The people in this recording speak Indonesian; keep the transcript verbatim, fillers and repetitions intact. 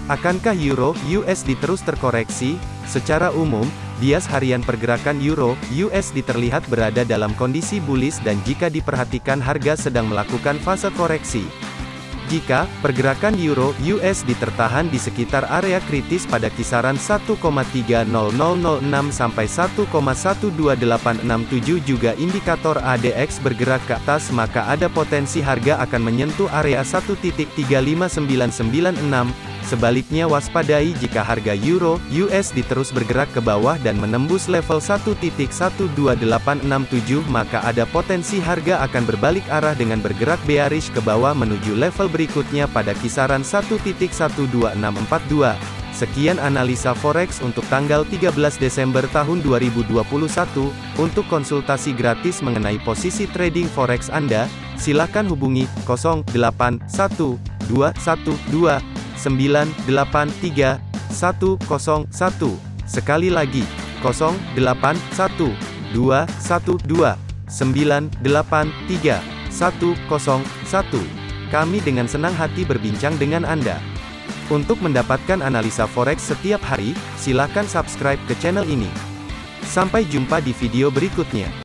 Akankah euro U S D terus terkoreksi? Secara umum, bias harian pergerakan euro U S D terlihat berada dalam kondisi bullish dan jika diperhatikan harga sedang melakukan fase koreksi. Jika pergerakan euro U S D tertahan di sekitar area kritis pada kisaran satu koma tiga nol nol nol enam sampai satu koma satu dua delapan enam tujuh juga indikator A D X bergerak ke atas, maka ada potensi harga akan menyentuh area satu titik tiga lima sembilan sembilan enam. Sebaliknya waspadai jika harga euro U S D terus bergerak ke bawah dan menembus level satu titik satu dua delapan enam tujuh, maka ada potensi harga akan berbalik arah dengan bergerak bearish ke bawah menuju level berikutnya pada kisaran satu titik satu dua enam empat dua. Sekian analisa forex untuk tanggal tiga belas Desember tahun dua ribu dua puluh satu. Untuk konsultasi gratis mengenai posisi trading forex Anda, silakan hubungi nol delapan satu dua satu dua sembilan delapan tiga satu nol satu. Sekali lagi, nol delapan satu dua satu dua sembilan delapan tiga satu nol satu. Kami dengan senang hati berbincang dengan Anda. Untuk mendapatkan analisa forex setiap hari, silakan subscribe ke channel ini. Sampai jumpa di video berikutnya.